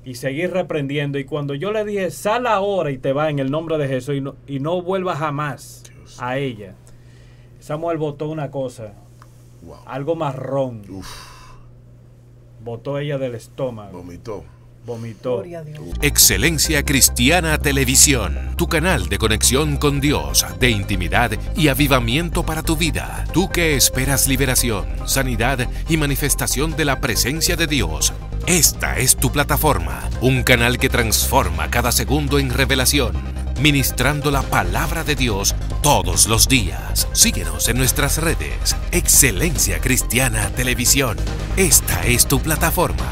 y seguir reprendiendo. Y cuando yo le dije, sal ahora y te va en el nombre de Jesús y no vuelva jamás Dios. a ella. Esa mujer botó una cosa, Wow. algo marrón. Uf, Botó ella del estómago, vomitó. vomitó. Gloria a Dios. Excelencia Cristiana Televisión, tu canal de conexión con Dios, de intimidad y avivamiento para tu vida. Tú que esperas liberación, sanidad y manifestación de la presencia de Dios. Esta es tu plataforma, un canal que transforma cada segundo en revelación, ministrando la palabra de Dios todos los días. Síguenos en nuestras redes. Excelencia Cristiana Televisión. Esta es tu plataforma.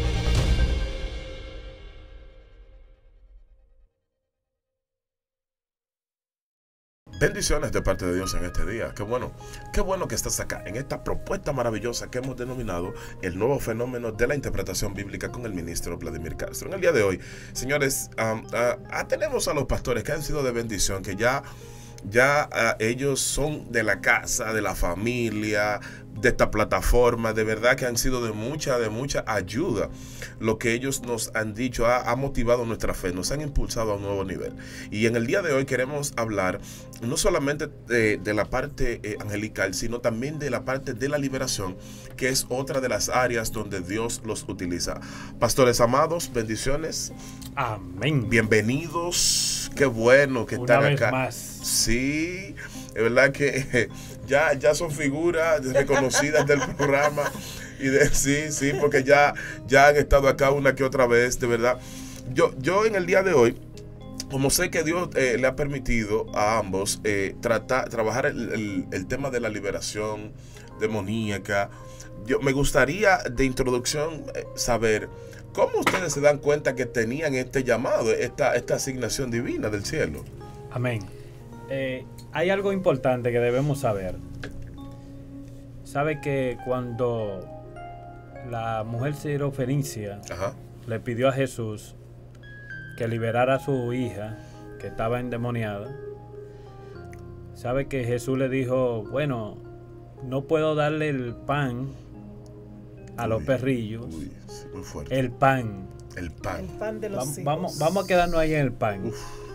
Bendiciones de parte de Dios en este día. Qué bueno que estás acá en esta propuesta maravillosa que hemos denominado el nuevo fenómeno de la interpretación bíblica con el ministro Vladimir Castro. En el día de hoy, señores, tenemos a los pastores que han sido de bendición, que ya ellos son de la casa, de la familia, de esta plataforma. De verdad que han sido de mucha ayuda. Lo que ellos nos han dicho ha motivado nuestra fe, nos han impulsado a un nuevo nivel. Y en el día de hoy queremos hablar no solamente de la parte angelical, sino también de la parte de la liberación, que es otra de las áreas donde Dios los utiliza. Pastores amados, bendiciones. Amén. Bienvenidos. Qué bueno que están acá. Una vez más. Sí, es verdad que ya son figuras reconocidas del programa. Y sí, porque ya han estado acá una que otra vez, de verdad. Yo en el día de hoy, como sé que Dios le ha permitido a ambos trabajar el tema de la liberación demoníaca, me gustaría de introducción saber cómo ustedes se dan cuenta que tenían este llamado, esta asignación divina del cielo. Amén. Hay algo importante que debemos saber. Sabe que cuando la mujer sirofenicia le pidió a Jesús que liberara a su hija que estaba endemoniada, sabe que Jesús le dijo, bueno, no puedo darle el pan a los perrillos. Sí, muy fuerte. El pan. El pan. El pan de los hijos. Vamos a quedarnos ahí en el pan.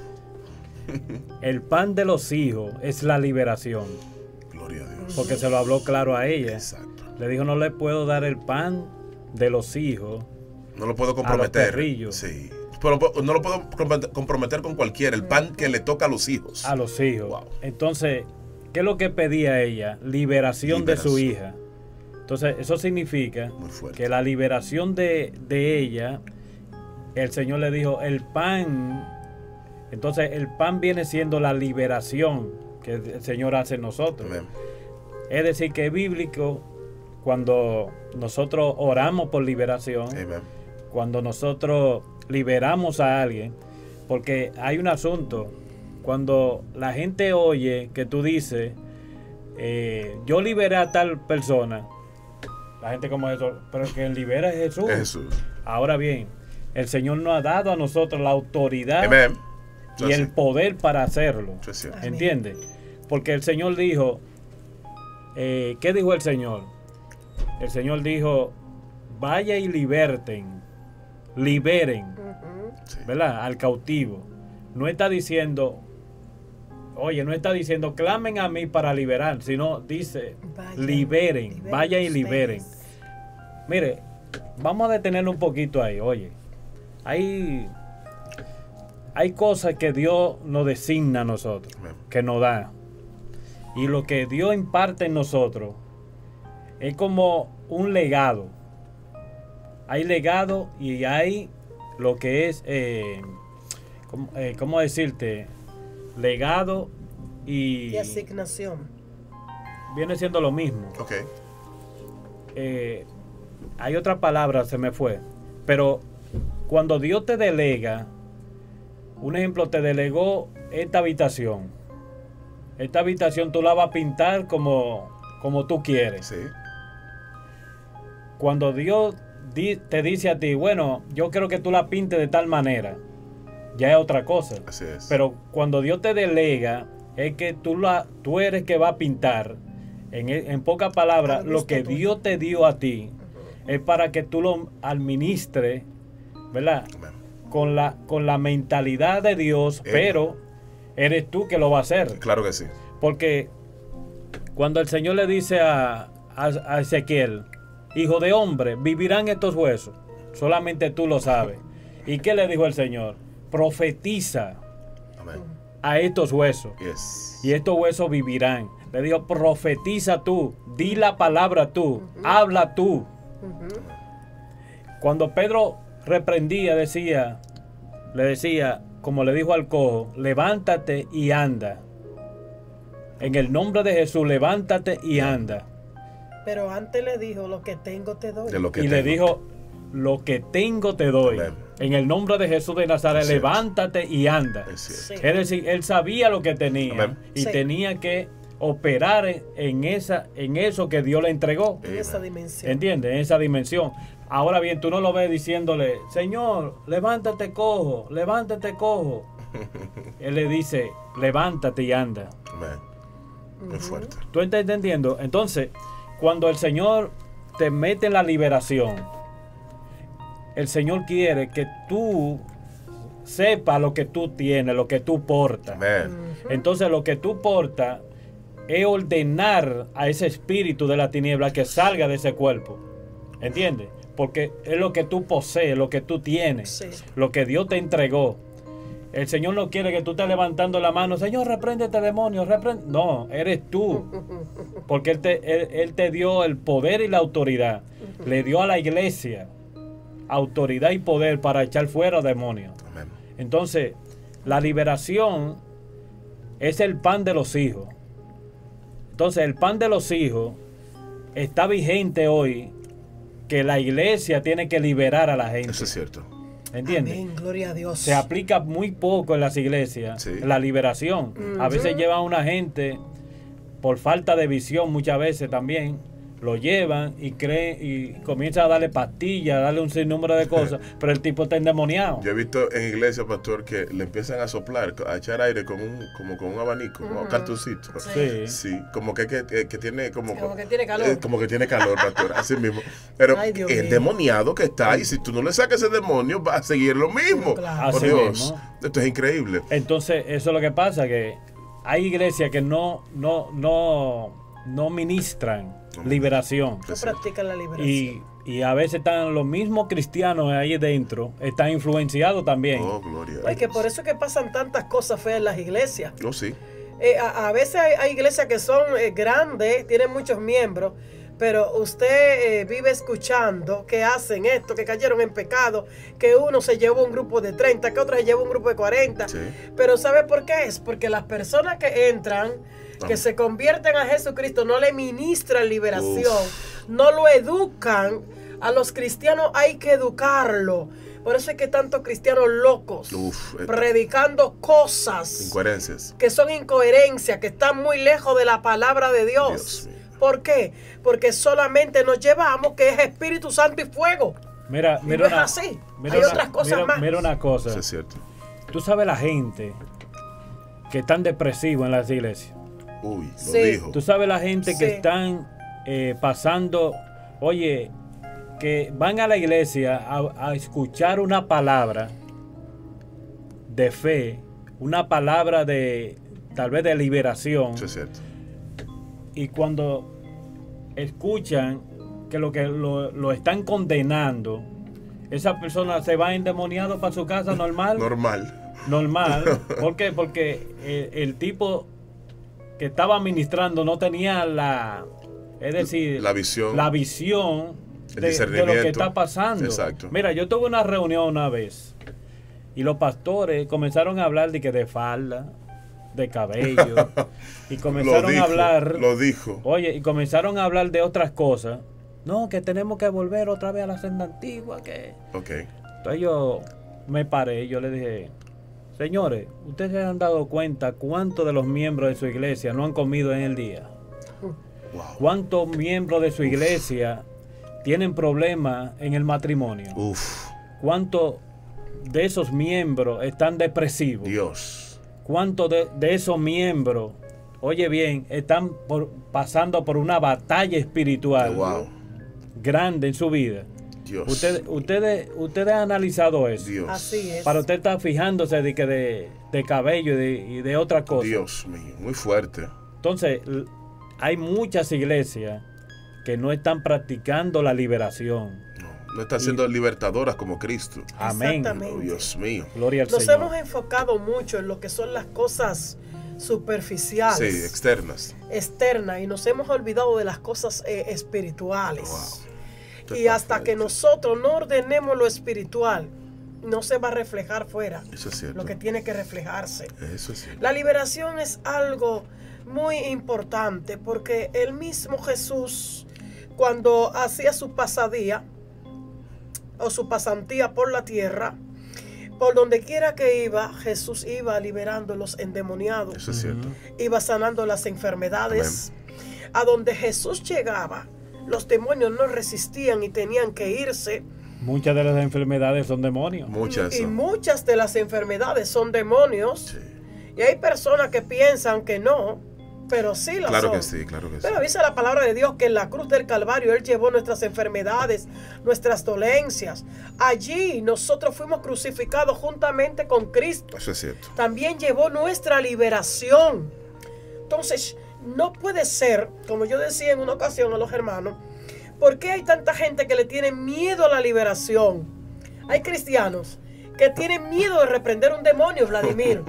El pan de los hijos es la liberación. Gloria a Dios. Porque se lo habló claro a ella. Exacto. Le dijo, no le puedo dar el pan de los hijos. No lo puedo a los comprometer. perrillos. Sí. Pero no lo puedo comprometer con cualquiera. El pan que le toca a los hijos. A los hijos. Wow. Entonces, ¿qué es lo que pedía ella? Liberación de su hija. Entonces, eso significa Muy fuerte. que la liberación de ella, el Señor le dijo, el pan. Entonces, el pan viene siendo la liberación que el Señor hace en nosotros. Amén. Es decir, que es bíblico cuando nosotros oramos por liberación, Amén. cuando nosotros liberamos a alguien, porque hay un asunto, cuando la gente oye que tú dices, yo liberé a tal persona, la gente como eso, pero el que libera es Jesús. Jesús. Ahora bien, el Señor nos ha dado a nosotros la autoridad Amén. y el poder para hacerlo. Eso es cierto. Amén. ¿Entiendes? Porque el Señor dijo, ¿qué dijo el Señor? El Señor dijo, vaya y liberen, Sí. ¿verdad? Al cautivo. No está diciendo, no está diciendo, clamen a mí para liberar, sino dice, liberen, vaya y liberen. Mire, vamos a detenernos un poquito ahí, oye. Hay cosas que Dios nos designa a nosotros, Amén. que nos da. Y lo que Dios imparte en nosotros es como un legado. Hay legado y hay lo que es, ¿cómo decirte? Legado y asignación. viene siendo lo mismo. Ok. Hay otra palabra, se me fue. Pero cuando Dios te delega, un ejemplo, te delegó esta habitación. Esta habitación tú la vas a pintar como tú quieres. Sí. Cuando Dios te dice a ti, bueno, yo quiero que tú la pintes de tal manera, ya es otra cosa. Así es. Pero cuando Dios te delega, es que tú eres que va a pintar. En pocas palabras, lo que Dios te dio a ti es para que tú lo administres ¿verdad? Con la mentalidad de Dios, pero eres tú que lo va a hacer. Claro que sí. Porque cuando el Señor le dice a Ezequiel, hijo de hombre, vivirán estos huesos, solamente tú lo sabes. ¿Y qué le dijo el Señor? Profetiza a estos huesos, y estos huesos vivirán. Le dijo, profetiza tú, di la palabra tú, habla tú. Cuando Pedro reprendía, le decía, como le dijo al cojo, levántate y anda. En el nombre de Jesús, levántate y anda. Pero antes le dijo, lo que tengo te doy. Le dijo, lo que tengo te doy. Amén. En el nombre de Jesús de Nazaret, levántate y anda. Sí. Es decir, él sabía lo que tenía. Amén. Y tenía que operar en eso que Dios le entregó. En esa dimensión. ¿Entiendes? En esa dimensión. Ahora bien, tú no lo ves diciéndole, Señor, levántate cojo, levántate cojo. Él le dice, levántate y anda. Amén. Muy fuerte. ¿Tú estás entendiendo? Entonces, cuando el Señor te mete en la liberación, el Señor quiere que tú sepas lo que tú tienes, lo que tú portas. Amén. Entonces, lo que tú portas es ordenar a ese espíritu de la tiniebla que salga de ese cuerpo. ¿Entiendes? Porque es lo que tú posees, lo que tú tienes, lo que Dios te entregó. El Señor no quiere que tú estés levantando la mano, Señor, reprende este demonio, reprende. No, eres tú. Porque Él te dio el poder y la autoridad. Le dio a la iglesia autoridad y poder para echar fuera demonios. Amén. Entonces, la liberación es el pan de los hijos. Entonces, el pan de los hijos está vigente hoy, que la iglesia tiene que liberar a la gente. Eso es cierto. ¿Entiendes? Amén, gloria a Dios. Se aplica muy poco en las iglesias, la liberación. A veces llevan a una gente por falta de visión, muchas veces también, lo llevan y creen y comienzan a darle pastillas, a darle un sinnúmero de cosas, pero el tipo está endemoniado. Yo he visto en iglesia, pastor, que le empiezan a soplar, a echar aire con un abanico, como un cartoncito. Sí, como que tiene como que tiene calor. Como que tiene calor, pastor, así mismo. Pero el demoniado que está ahí, si tú no le sacas ese demonio, va a seguir lo mismo. Claro. Por Dios, esto es increíble. Entonces, eso es lo que pasa, que hay iglesias que no ministran liberación. No practican la liberación. Y a veces están los mismos cristianos ahí dentro, están influenciados también. Oh, gloria a Dios. Es que por eso es que pasan tantas cosas feas en las iglesias. Oh, sí. A veces hay iglesias que son grandes, tienen muchos miembros, pero usted vive escuchando que hacen esto, que cayeron en pecado, que uno se llevó un grupo de 30, que otro se llevó un grupo de 40. Sí. Pero ¿sabe por qué es? Porque las personas que entran, que se convierten a Jesucristo, no le ministran liberación, no lo educan. A los cristianos hay que educarlo. Por eso es que tantos cristianos locos predicando cosas, incoherencias, que son incoherencias, que están muy lejos de la palabra de Dios. ¿Por qué? Porque solamente nos llevamos que es Espíritu Santo y fuego. Mira, no es así. Hay otras cosas más. Mira una cosa. Eso es cierto. Tú sabes la gente que están depresivos en las iglesias. Uy, lo dijo. Tú sabes la gente que están pasando, oye, que van a la iglesia a escuchar una palabra de fe, una palabra de tal vez de liberación. Eso es cierto. Y cuando escuchan que lo están condenando, esa persona se va endemoniado para su casa normal. Normal. ¿Por qué? Porque el tipo que estaba ministrando no tenía la visión de lo que está pasando. Exacto. Mira, yo tuve una reunión una vez y los pastores comenzaron a hablar de falda, de cabello, y comenzaron a hablar. Lo dijo. Oye, y comenzaron a hablar de otras cosas. No, que tenemos que volver otra vez a la senda antigua. Entonces yo me paré y yo le dije, señores, ¿ustedes se han dado cuenta cuántos de los miembros de su iglesia no han comido en el día? Wow. ¿Cuántos miembros de su iglesia tienen problemas en el matrimonio? ¿Cuántos de esos miembros están depresivos? Dios. ¿Cuántos de esos miembros, oye bien, están pasando por una batalla espiritual grande en su vida? Dios. Ustedes han analizado eso. Dios. Así es. Para usted estar fijándose de cabello y de otra cosa. Dios mío, muy fuerte. Entonces, hay muchas iglesias que no están practicando la liberación. No están siendo libertadoras como Cristo. Amén. Exactamente. Oh, Dios mío. Gloria al Nos Señor. hemos enfocado mucho en lo que son las cosas superficiales, Sí, externas. externas, y nos hemos olvidado de las cosas espirituales. Wow. Y hasta que nosotros no ordenemos lo espiritual, no se va a reflejar fuera Eso es cierto. lo que tiene que reflejarse. Eso es cierto. La liberación es algo muy importante, porque el mismo Jesús, cuando hacía su pasadía o su pasantía por la tierra, por donde quiera que iba, Jesús iba liberando los endemoniados, Eso es cierto. iba sanando las enfermedades. A donde Jesús llegaba, los demonios no resistían y tenían que irse. Muchas de las enfermedades son demonios. Muchas Y son. muchas de las enfermedades son demonios. Sí. Y hay personas que piensan que no, pero sí lo Claro son. que sí, claro que sí. Pero dice la palabra de Dios que en la cruz del Calvario Él llevó nuestras enfermedades, nuestras dolencias. Allí nosotros fuimos crucificados juntamente con Cristo. Eso es cierto. También llevó nuestra liberación. Entonces, no puede ser, como yo decía en una ocasión a los hermanos, ¿por qué hay tanta gente que le tiene miedo a la liberación? Hay cristianos que tienen miedo de reprender un demonio, Vladimir.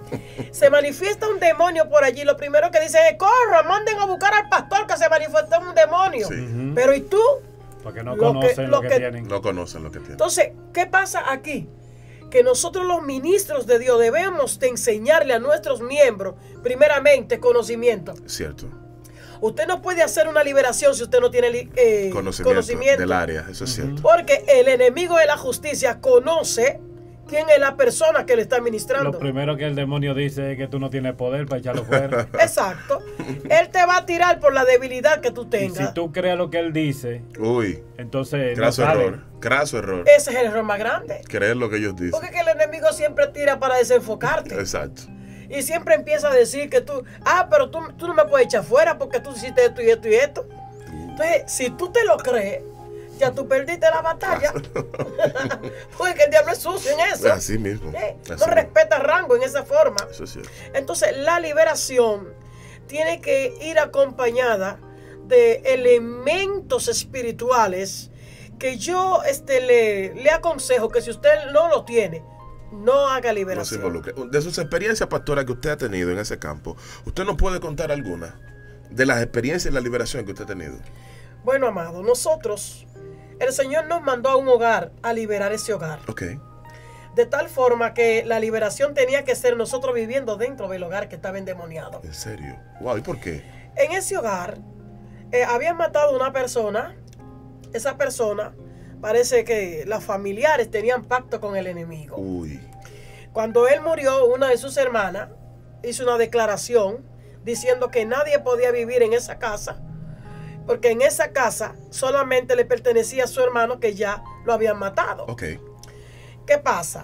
Se manifiesta un demonio por allí, lo primero que dicen es: corran, manden a buscar al pastor que se manifestó un demonio. Sí. Pero ¿y tú? Porque no Lo conocen que- lo lo que que- tienen. No conocen lo que tienen. Entonces, ¿qué pasa aquí? Que nosotros los ministros de Dios debemos de enseñarle a nuestros miembros, primeramente, conocimiento. Cierto. Usted no puede hacer una liberación si usted no tiene conocimiento. del área. Eso es cierto. Porque el enemigo de la justicia conoce quién es la persona que le está ministrando. Lo primero que el demonio dice es que tú no tienes poder para echarlo fuera. Exacto. Él te va a tirar por la debilidad que tú Y tengas. si tú creas lo que él dice, Uy, entonces no graso sale. error. Graso error. Ese es el error más grande. Creer lo que ellos dicen. Porque es que el enemigo siempre tira para desenfocarte. Exacto. Y siempre empieza a decir que tú, pero tú no me puedes echar fuera porque tú hiciste esto y esto y esto. Entonces, si tú te lo crees, ya tú perdiste la batalla. Porque el diablo es sucio en eso. Así mismo. No Así mismo. respeta rango en esa forma. Eso es cierto. Entonces, la liberación tiene que ir acompañada de elementos espirituales que yo le aconsejo que si usted no lo tiene, no haga No se liberación. involucre. De sus experiencias, pastora, que usted ha tenido en ese campo, ¿usted nos puede contar alguna de las experiencias y la liberación que usted ha tenido? Bueno, amado, nosotros, el Señor nos mandó a un hogar a liberar ese hogar. Ok. De tal forma que la liberación tenía que ser nosotros viviendo dentro del hogar que estaba endemoniado. ¿En serio? Wow, ¿y por qué? En ese hogar habían matado a una persona. Esa persona, parece que los familiares tenían pacto con el enemigo. Uy. Cuando él murió, una de sus hermanas hizo una declaración diciendo que nadie podía vivir en esa casa, porque en esa casa solamente le pertenecía a su hermano que ya lo habían matado. Ok. ¿Qué pasa?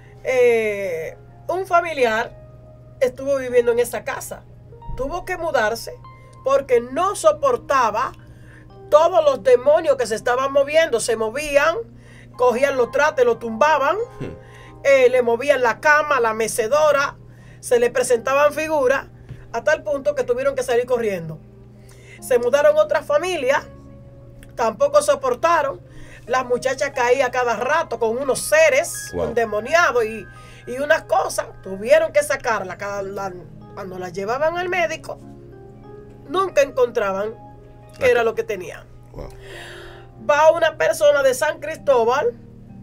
Un familiar estuvo viviendo en esa casa. Tuvo que mudarse porque no soportaba todos los demonios que se estaban moviendo. Se movían, cogían los trates, lo tumbaban, le movían la cama, la mecedora, se le presentaban figuras, a tal punto que tuvieron que salir corriendo. Se mudaron otras familias, tampoco soportaron. Las muchachas caían cada rato con unos seres endemoniados y unas cosas. Tuvieron que sacarla. Cuando la llevaban al médico, nunca encontraban qué era lo que tenían. Wow. Va una persona de San Cristóbal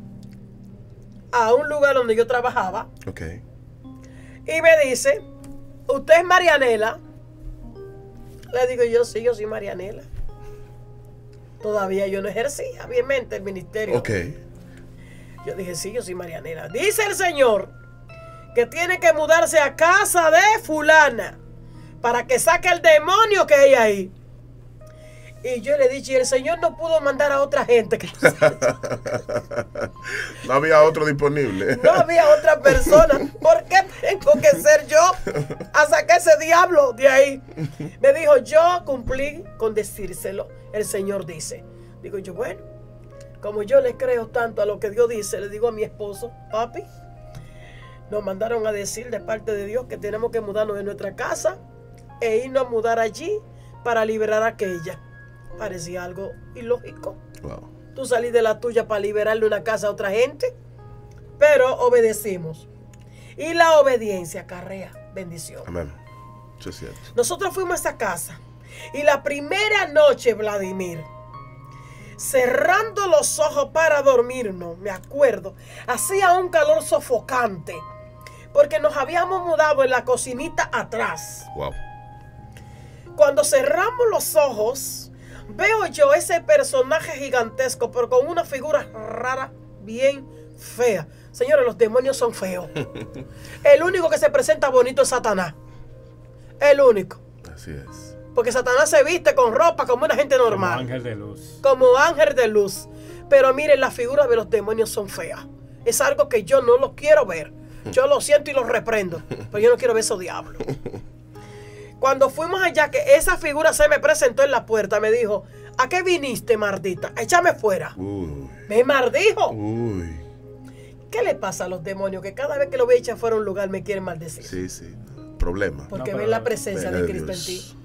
a un lugar donde yo trabajaba Ok. y me dice: ¿usted es Marianela? Le digo yo: sí, yo soy Marianela. Todavía yo no ejercía obviamente el ministerio. Ok. Yo dije: sí, yo soy Marianela. Dice el Señor que tiene que mudarse a casa de fulana para que saque el demonio que hay ahí. Y yo le he dicho: y el Señor no pudo mandar a otra gente. No había otro disponible. No había otra persona. ¿Por qué tengo que ser yo a sacar ese diablo de ahí? Me dijo: yo cumplí con decírselo. El Señor dice. Digo yo: bueno, Como yo le creo tanto a lo que Dios dice, le digo a mi esposo, papi, nos mandaron a decir de parte de Dios que tenemos que mudarnos de nuestra casa e irnos a mudar allí para liberar a aquella. Parecía algo ilógico. Wow. Tú salís de la tuya para liberarle una casa a otra gente, pero obedecimos. Y la obediencia acarrea bendición. Amén. Eso es cierto. Nosotros fuimos a esa casa y la primera noche, Vladimir, cerrando los ojos para dormirnos, me acuerdo, hacía un calor sofocante porque nos habíamos mudado en la cocinita atrás. Wow. Cuando cerramos los ojos, veo yo ese personaje gigantesco, pero con una figura rara, bien fea. Señores, los demonios son feos. El único que se presenta bonito es Satanás. El único. Así es. Porque Satanás se viste con ropa como una gente normal. Como ángel de luz. Como ángel de luz. Pero miren, las figuras de los demonios son feas. Es algo que yo no lo quiero ver. Yo lo siento y lo reprendo. Pero yo no quiero ver esos diablos. Cuando fuimos allá, que esa figura se me presentó en la puerta, me dijo, ¿a qué viniste, mardita? Échame fuera. Uy. Me maldijo. Uy. ¿Qué le pasa a los demonios? Que cada vez que lo voy a echar fuera a un lugar me quieren maldecir. Sí, sí. Problema. Porque No, ven la presencia ven de a Cristo Dios. en ti.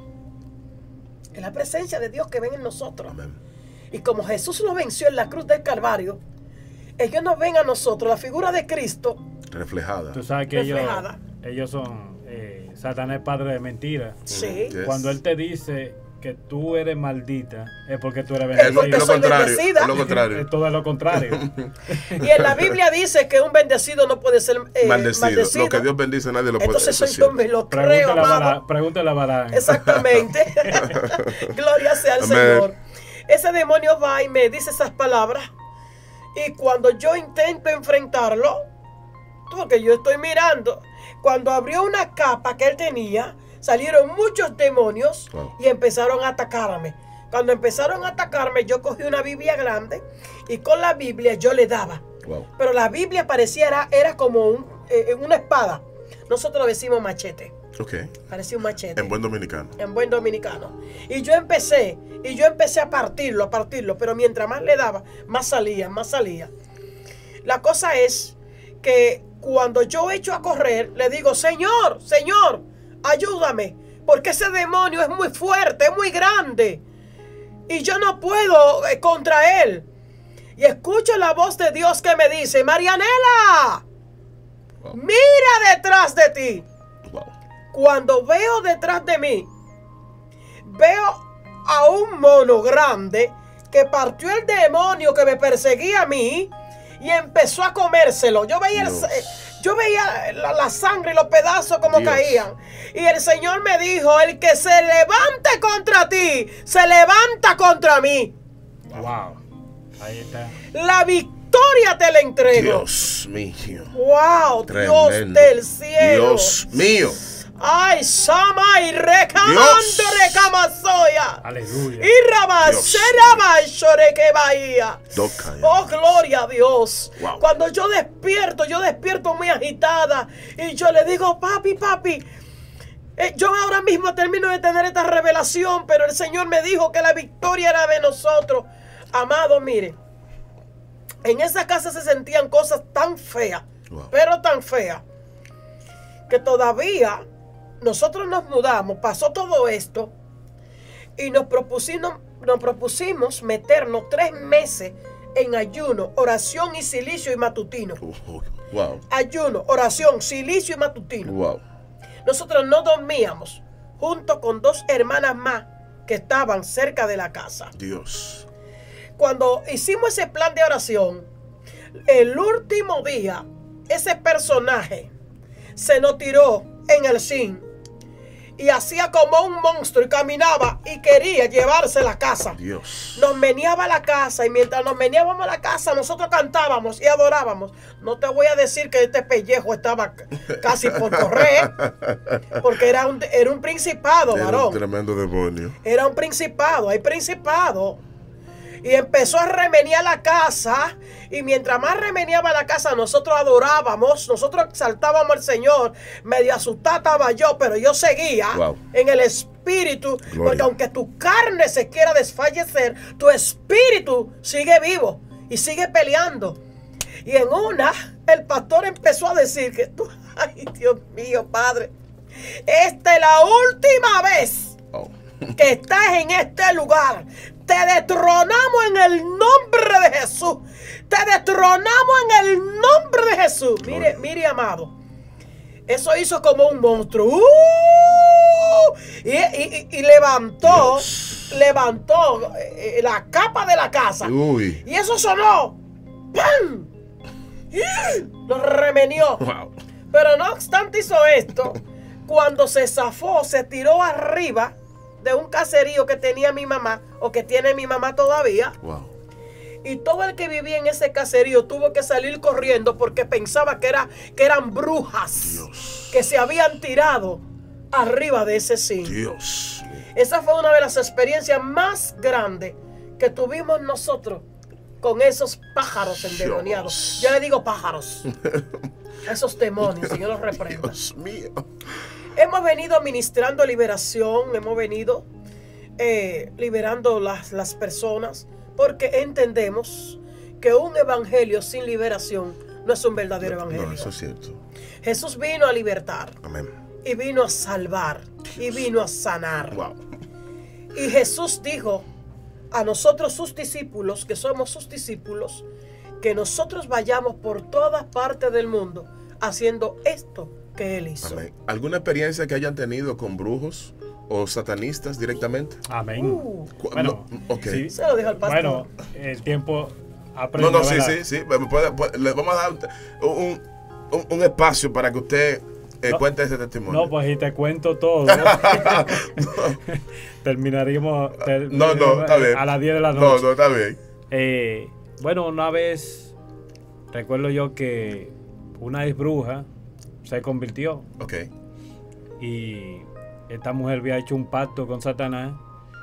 Es la presencia de Dios que ven en nosotros. Amén. Y como Jesús lo venció en la cruz del Calvario, ellos nos ven a nosotros, la figura de Cristo, Reflejada. Tú sabes que reflejada. ellos son Satanás padre de mentira. Sí. Yes. Cuando él te dice que tú eres maldita, es porque tú eres Es lo bendecida. soy contrario. bendecida. Es lo contrario. Es todo lo contrario. Y en la Biblia dice que un bendecido no puede ser Maldecido. Lo que Dios bendice nadie lo puede. Entonces eso es yo cierto. me lo creo, amado. Pregúntale a Barán. Exactamente. Gloria sea al Amén. Señor. Ese demonio va y me dice esas palabras. Y cuando yo intento enfrentarlo, porque yo estoy mirando, cuando abrió una capa que él tenía, salieron muchos demonios. Wow. Y empezaron a atacarme. Cuando empezaron a atacarme, yo cogí una Biblia grande y con la Biblia yo le daba. Wow. Pero la Biblia parecía, era como una espada. Nosotros decimos machete. Ok. Parecía un machete. En buen dominicano. En buen dominicano. Y yo empecé a partirlo, pero mientras más le daba, más salía. La cosa es que cuando yo echo a correr, le digo, Señor, ayúdame, porque ese demonio es muy fuerte, es muy grande, y yo no puedo contra él. Y escucho la voz de Dios que me dice, Marianela, Wow. mira detrás de ti. Wow. Cuando veo detrás de mí, veo a un mono grande que partió el demonio que me perseguía a mí y empezó a comérselo. Yo veía, la sangre y los pedazos como Dios. caían. Y el Señor me dijo, el que se levante contra ti, se levanta contra mí. Wow. Ahí está. La victoria te la entrego. Dios mío. Wow, Tremendo. Dios del cielo. Dios mío. Ay, Sama y recamando Dios. Aleluya. Y Rabasera que bahía. Doca, Oh, gloria a Dios. Wow. Cuando yo despierto muy agitada. Y yo le digo, papi. Yo ahora mismo termino de tener esta revelación, pero el Señor me dijo que la victoria era de nosotros. Amado, mire, en esa casa se sentían cosas tan feas, Wow. pero tan feas, que todavía nosotros nos mudamos, pasó todo esto, y nos propusimos meternos 3 meses en ayuno, oración y silicio y matutino. Wow. Ayuno, oración, silicio y matutino. Wow. Nosotros no dormíamos, junto con 2 hermanas más que estaban cerca de la casa. Dios. Cuando hicimos ese plan de oración, el último día, ese personaje se nos tiró en el zinc y hacía como un monstruo y caminaba y quería llevarse la casa. Dios. Nos meneaba la casa y mientras nos meneábamos la casa, nosotros cantábamos y adorábamos. No te voy a decir que este pellejo estaba casi por correr, porque era un principado, Era varón. un tremendo demonio. Era un principado, hay principado. Y empezó a remenear la casa. Y mientras más remeneaba la casa, nosotros adorábamos, nosotros exaltábamos al Señor. Medio asustada estaba yo, pero yo seguía Wow. en el espíritu. Gloria. Porque aunque tu carne se quiera desfallecer, tu espíritu sigue vivo. y sigue peleando. Y en una, el pastor empezó a decir que tú, ay Dios mío, Padre, esta es la última vez que estás en este lugar. Te destronamos en el nombre de Jesús. Te destronamos en el nombre de Jesús. Mire, amado. Eso hizo como un monstruo. Y levantó la capa de la casa. Uy. Y eso sonó. ¡Pam! Lo remenió. Wow. Pero no obstante hizo esto, cuando se zafó, se tiró arriba de un caserío que tenía mi mamá, o que tiene mi mamá todavía. Wow. Y todo el que vivía en ese caserío tuvo que salir corriendo porque pensaba que eran brujas. Dios. Que se habían tirado arriba de ese zinc. Dios. Esa fue una de las experiencias más grandes que tuvimos nosotros con esos pájaros endemoniados. Yo le digo pájaros. Esos demonios, Señor los reprenda. Dios mío. Hemos venido administrando liberación, hemos venido liberando las personas, porque entendemos que un evangelio sin liberación no es un verdadero evangelio. No, eso es cierto. Jesús vino a libertar. Amén. Y vino a salvar. Y vino a sanar. Wow. Y Jesús dijo a nosotros, sus discípulos, que somos sus discípulos, que nosotros vayamos por todas partes del mundo haciendo esto que Él hizo. Amén. ¿Alguna experiencia que hayan tenido con brujos o satanistas directamente? Amén. Bueno, okay. Sí, se lo dijo al pastor. Bueno, el tiempo aprende. No, sí. Le vamos a dar un espacio para que usted cuente ese testimonio. No, pues y te cuento todo. Terminaríamos está bien. A las 10 de la noche. No, está bien. Bueno, una vez recuerdo yo que una ex bruja se convirtió. Ok. Y esta mujer había hecho un pacto con Satanás,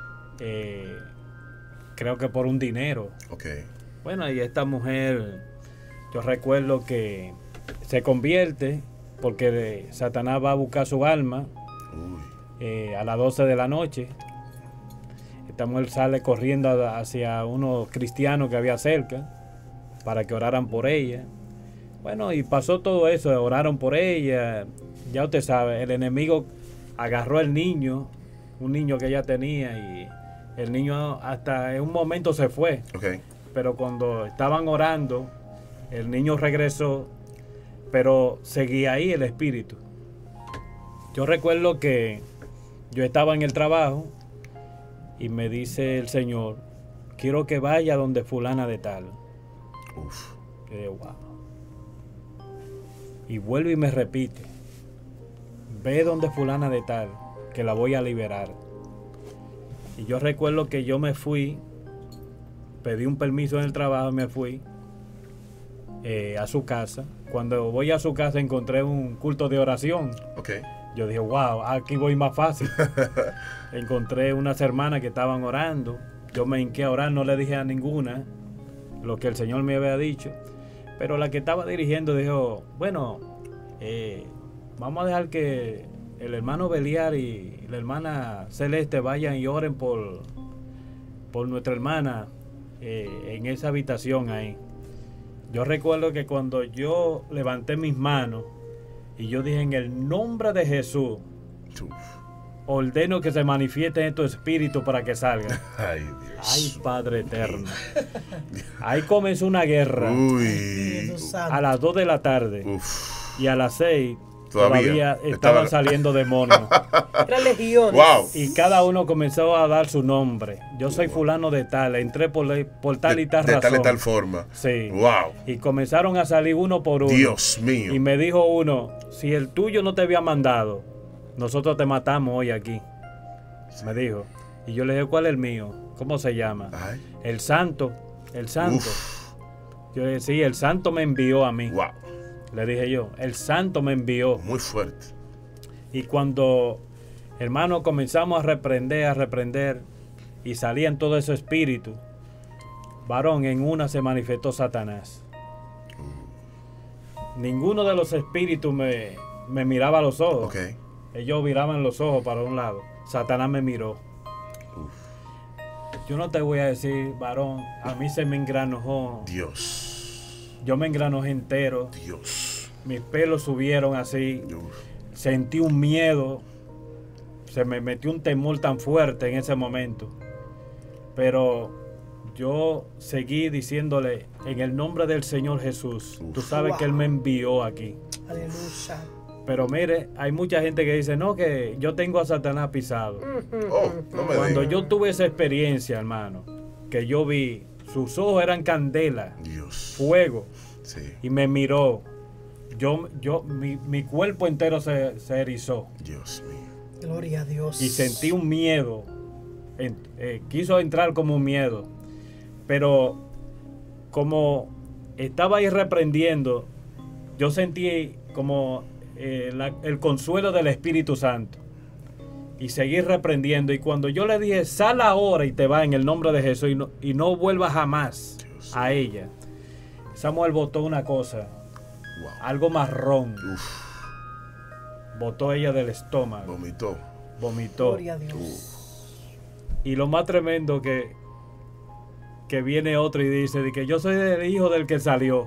creo que por un dinero. Ok. Bueno, y esta mujer, yo recuerdo que se convierte porque Satanás va a buscar su alma a las 12 de la noche. Esta mujer sale corriendo hacia unos cristianos que había cerca para que oraran por ella. Bueno, y pasó todo eso, oraron por ella. Ya usted sabe, el enemigo agarró al niño, un niño que ella tenía, y el niño hasta en un momento se fue. Okay. Pero cuando estaban orando, el niño regresó, pero seguía ahí el espíritu. Yo recuerdo que yo estaba en el trabajo y me dice el Señor, quiero que vaya donde fulana de tal. Uf. Yo digo, wow. Y vuelve y me repite, ve donde fulana de tal, que la voy a liberar. Y yo recuerdo que yo me fui, pedí un permiso en el trabajo y me fui a su casa. Cuando voy a su casa encontré un culto de oración. Okay. Yo dije, wow, aquí voy más fácil. Encontré unas hermanas que estaban orando. Yo me hinqué a orar, no le dije a ninguna lo que el Señor me había dicho. Pero la que estaba dirigiendo dijo, bueno, vamos a dejar que el hermano Beliar y la hermana Celeste vayan y oren por nuestra hermana en esa habitación ahí. Yo recuerdo que cuando yo levanté mis manos y yo dije, en el nombre de Jesús, ordeno que se manifiesten estos espíritus para que salgan. Ay, Dios. Ay, Padre eterno. Ahí comenzó una guerra. Uy. A las 2 de la tarde. Uf. Y a las 6 todavía estaban saliendo demonios. Eran legiones. Wow. Y cada uno comenzó a dar su nombre. Yo soy fulano de tal, entré por tal y tal razón. De tal y tal forma. Sí. Wow. Y comenzaron a salir uno por uno. Dios mío. Y me dijo uno, si el tuyo no te había mandado, nosotros te matamos hoy aquí. Me dijo. Y yo le dije, ¿cuál es el mío? ¿Cómo se llama? Ay. El santo. El santo. Uf. Yo le dije, sí, el santo me envió a mí. Wow. Le dije yo, el santo me envió. Muy fuerte. Y cuando, hermano, comenzamos a reprender, y salían todos esos espíritus, varón, en una se manifestó Satanás. Ninguno de los espíritus me miraba a los ojos. Okay. Ellos viraban los ojos para un lado. Satanás me miró. Yo no te voy a decir, varón, a mí se me engranojó. Dios. Yo me engranojé entero. Dios. Mis pelos subieron así. Dios. Sentí un miedo. Se me metió un temor tan fuerte en ese momento. Pero yo seguí diciéndole, en el nombre del Señor Jesús, tú sabes que Él me envió aquí. Aleluya. Pero mire, hay mucha gente que dice, no, que yo tengo a Satanás pisado. Oh, no me Cuando digas. yo tuve esa experiencia, hermano, que yo vi, sus ojos eran candela, Dios. fuego, Sí. y me miró. Mi cuerpo entero se erizó. Dios mío. Gloria a Dios. Y sentí un miedo. Quiso entrar como un miedo. Pero como estaba ahí reprendiendo, yo sentí como el consuelo del Espíritu Santo. Y seguí reprendiendo. Y cuando yo le dije, sal ahora y te va en el nombre de Jesús y no vuelvas jamás Dios. a ella. Samuel botó una cosa, Wow. algo marrón. Uf. Botó ella del estómago. Vomitó. Gloria a Dios. Y lo más tremendo que viene otro y dice de que yo soy el hijo del que salió.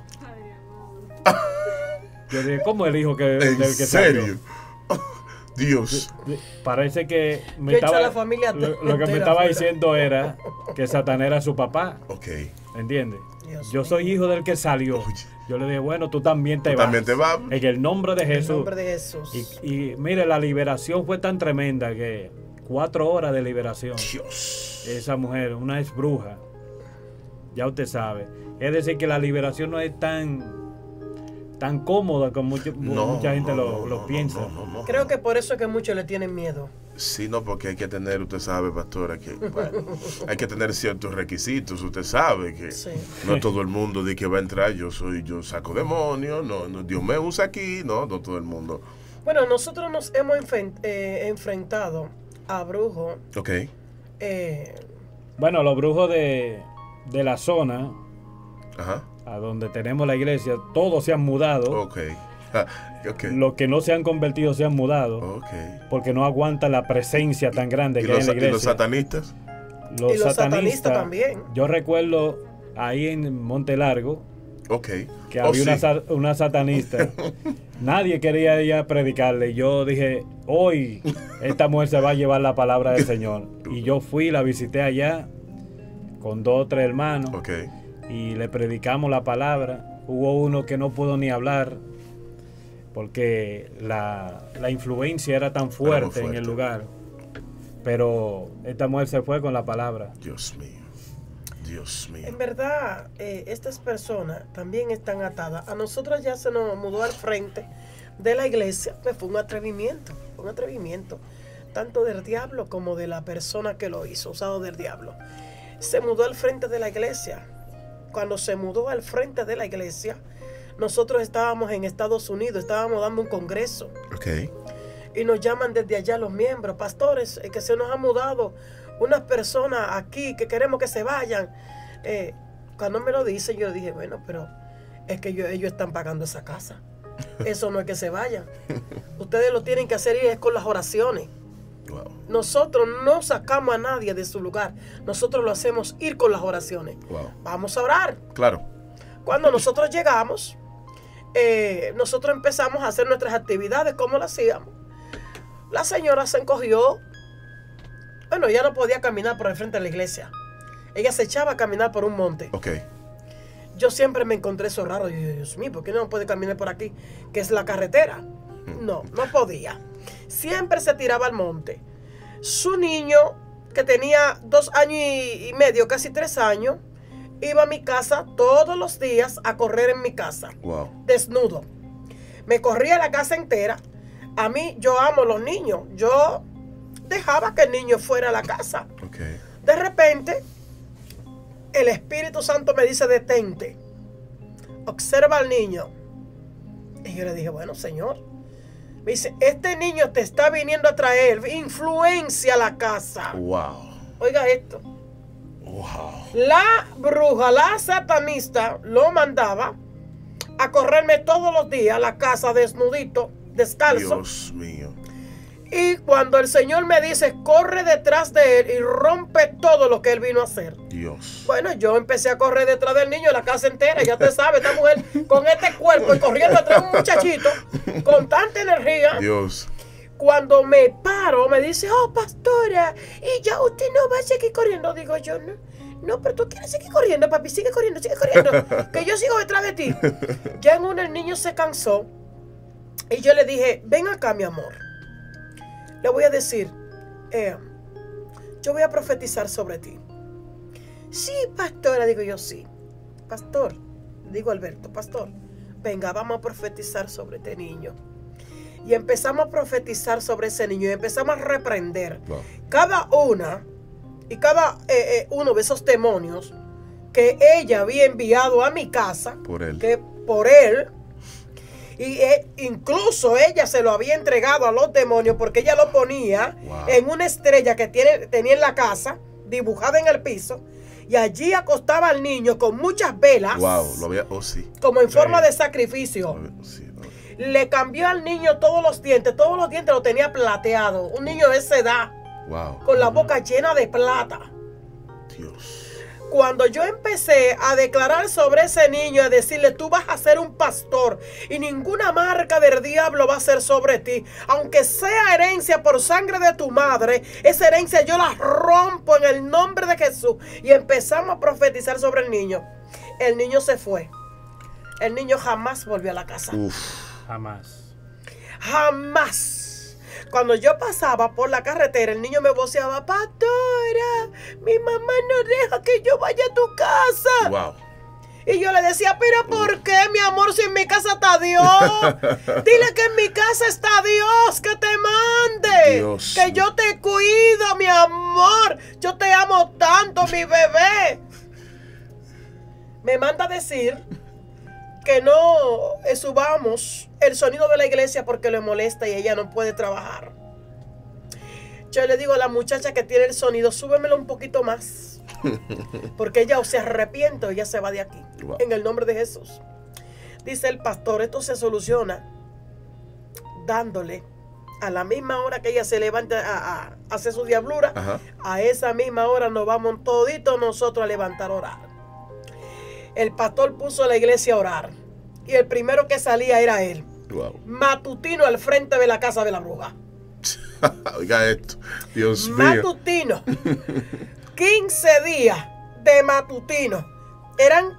Yo dije, ¿cómo el hijo del ¿En que serio? salió? Dios. Parece que Yo echo a la familia lo que me entera estaba fuera. diciendo era que Satanás era su papá. Ok. ¿Entiendes? Dios Yo mío. soy hijo del que salió. Oye. Yo le dije, bueno, tú también te Tú vas. también te vas. En el nombre de En el Jesús. nombre de Jesús. Y mire, la liberación fue tan tremenda que 4 horas de liberación. Dios. Esa mujer, una ex bruja. Ya usted sabe. Es decir, que la liberación no es tan cómoda como mucha gente lo piensa. No. Creo que por eso es que muchos le tienen miedo. Sí, no, porque hay que tener, usted sabe, pastora, que bueno, hay que tener ciertos requisitos. Usted sabe que Sí. no todo el mundo de que va a entrar, yo saco demonios, no, Dios me usa aquí, no todo el mundo. Bueno, nosotros nos hemos enfrentado a brujos. Ok. Bueno, los brujos de la zona, Ajá. a donde tenemos la iglesia, todos se han mudado. Ok. Ah, ok. Los que no se han convertido se han mudado. Ok. Porque no aguantan la presencia tan grande ¿Y que hay en la y iglesia. los satanistas? Y los satanistas también. Yo recuerdo ahí en Monte Largo Ok. que Oh, había sí. una satanista. Nadie quería ir a predicarle. Y yo dije, hoy esta mujer se va a llevar la palabra del Señor. Y yo fui, la visité allá con 2 o 3 hermanos. Ok. Y le predicamos la palabra. Hubo uno que no pudo ni hablar porque la influencia era tan fuerte en el lugar. Pero esta mujer se fue con la palabra. Dios mío. Dios mío. En verdad, estas personas también están atadas. A nosotros ya se nos mudó al frente de la iglesia. Pues fue un atrevimiento, tanto del diablo como de la persona que lo hizo, usado del diablo. Se mudó al frente de la iglesia. Cuando se mudó al frente de la iglesia, nosotros estábamos en Estados Unidos, estábamos dando un congreso. Ok. Y nos llaman desde allá los miembros, pastores, que se nos han mudado unas personas aquí que queremos que se vayan. Cuando me lo dicen, yo dije, bueno, pero es que ellos están pagando esa casa. Eso no es que se vayan. Ustedes lo tienen que hacer y es con las oraciones. Wow. Nosotros no sacamos a nadie de su lugar. Nosotros lo hacemos ir con las oraciones. Wow. Vamos a orar. Claro. Cuando nosotros llegamos, nosotros empezamos a hacer nuestras actividades como lo hacíamos. La señora se encogió. Bueno, ella no podía caminar por el frente de la iglesia. Ella se echaba a caminar por un monte. Ok. Yo siempre me encontré eso raro. Yo dije, Dios mío, ¿por qué no puede caminar por aquí? Que es la carretera. No podía. Siempre se tiraba al monte. Su niño, que tenía 2 años y medio, casi 3 años, iba a mi casa todos los días a correr en mi casa. Wow. Desnudo. Me corría la casa entera. A mí, yo amo los niños. Yo dejaba que el niño fuera a la casa. Ok. De repente, el Espíritu Santo me dice, detente. Observa al niño. Y yo le dije, bueno, Señor. Me dice, este niño te está viniendo a traer influencia a la casa. Wow. Oiga esto. Wow. La bruja, la satanista, lo mandaba a correrme todos los días a la casa desnudito, descalzo. Dios mío. Y cuando el Señor me dice, corre detrás de él y rompe todo lo que él vino a hacer. Dios. Bueno, yo empecé a correr detrás del niño, la casa entera, ya te sabes, esta mujer con este cuerpo y corriendo detrás de un muchachito con tanta energía. Dios. Cuando me paro, me dice, oh, pastora, y ya usted no va a seguir corriendo. Digo yo, no. No, pero tú quieres seguir corriendo, papi, sigue corriendo, que yo sigo detrás de ti. Ya en una el niño se cansó y yo le dije, ven acá, mi amor. Le voy a decir, yo voy a profetizar sobre ti. Sí, pastora, digo yo, sí. Pastor, digo Alberto, pastor, venga, vamos a profetizar sobre este niño. Y empezamos a profetizar sobre ese niño y empezamos a reprender cada uno de esos demonios que ella había enviado a mi casa por él. Y incluso ella se lo había entregado a los demonios porque ella lo ponía en una estrella que tenía en la casa, dibujada en el piso, y allí acostaba al niño con muchas velas, como en forma de sacrificio. Le cambió al niño todos los dientes los tenía plateados. Un niño de esa edad, con la boca llena de plata. Dios. Cuando yo empecé a declarar sobre ese niño, a decirle, tú vas a ser un pastor y ninguna marca del diablo va a ser sobre ti. Aunque sea herencia por sangre de tu madre, esa herencia yo la rompo en el nombre de Jesús. Y empezamos a profetizar sobre el niño. El niño se fue. El niño jamás volvió a la casa. Jamás. Cuando yo pasaba por la carretera, el niño me voceaba, pastora, mi mamá no deja que yo vaya a tu casa. Y yo le decía, pero ¿por qué, mi amor, si en mi casa está Dios? Dile que en mi casa está Dios, que te mande. Dios. Que yo te cuido, mi amor. Yo te amo tanto, mi bebé. Me manda a decir que no subamos el sonido de la iglesia porque le molesta y ella no puede trabajar. Yo le digo a la muchacha que tiene el sonido, súbemelo un poquito más. Porque ella o se arrepiente o ella se va de aquí. En el nombre de Jesús. Dice el pastor, esto se soluciona dándole a la misma hora que ella se levanta a hacer su diablura. A esa misma hora nos vamos toditos nosotros a levantar a orar. El pastor puso a la iglesia a orar. Y el primero que salía era él. Matutino al frente de la casa de la bruja. Oiga esto, Dios mío. Matutino. 15 días de matutino. Eran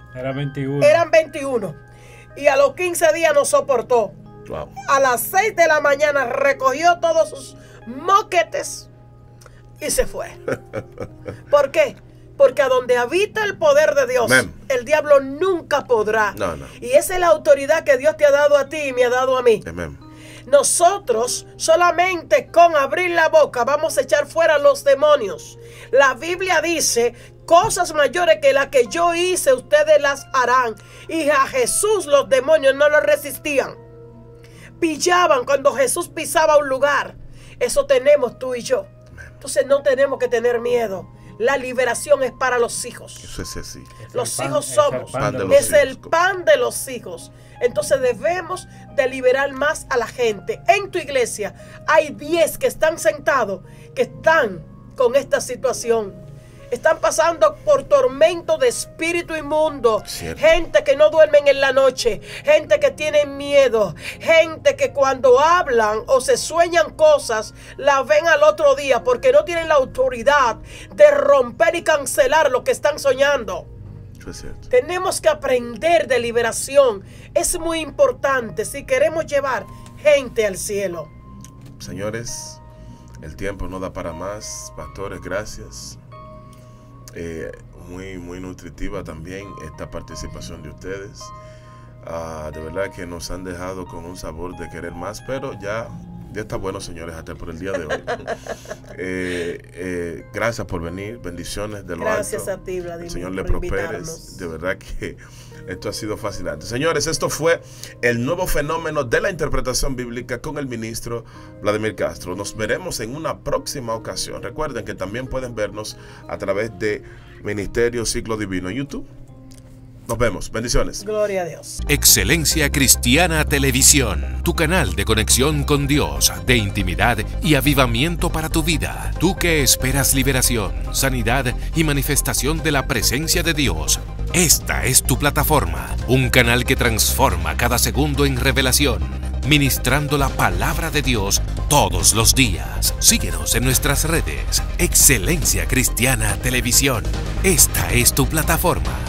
21. Y a los 15 días nos soportó. A las 6 de la mañana recogió todos sus moquetes y se fue. ¿Por qué? Porque a donde habita el poder de Dios, el diablo nunca podrá. Y esa es la autoridad que Dios te ha dado a ti y me ha dado a mí. Nosotros solamente con abrir la boca vamos a echar fuera los demonios. La Biblia dice, cosas mayores que las que yo hice, ustedes las harán. Y a Jesús los demonios no lo resistían. Pillaban cuando Jesús pisaba un lugar. Eso tenemos tú y yo. Entonces no tenemos que tener miedo. La liberación es para los hijos. Eso es así. Los hijos somos. Es el pan de los hijos. Entonces debemos de liberar más a la gente. En tu iglesia hay 10 que están sentados, que están con esta situación. Están pasando por tormento de espíritu inmundo. Gente que no duermen en la noche. Gente que tiene miedo. Gente que cuando hablan o se sueñan cosas, la ven al otro día porque no tienen la autoridad de romper y cancelar lo que están soñando. Tenemos que aprender de liberación. Es muy importante si queremos llevar gente al cielo. Señores, el tiempo no da para más. Pastores, gracias. Muy nutritiva también esta participación de ustedes. De verdad que nos han dejado con un sabor de querer más, pero ya está bueno, señores, hasta por el día de hoy. Gracias por venir, bendiciones de lo alto. Gracias a ti, Vladimir, el Señor le prospere. De verdad que esto ha sido fascinante. Señores, esto fue el nuevo fenómeno de la interpretación bíblica con el ministro Vladimir Castro. Nos veremos en una próxima ocasión. Recuerden que también pueden vernos a través de Ministerio Ciclo Divino en YouTube. Nos vemos. Bendiciones. Gloria a Dios. Excelencia Cristiana Televisión, tu canal de conexión con Dios, de intimidad y avivamiento para tu vida. Tú que esperas liberación, sanidad y manifestación de la presencia de Dios. Esta es tu plataforma, un canal que transforma cada segundo en revelación, ministrando la palabra de Dios todos los días. Síguenos en nuestras redes. Excelencia Cristiana Televisión. Esta es tu plataforma.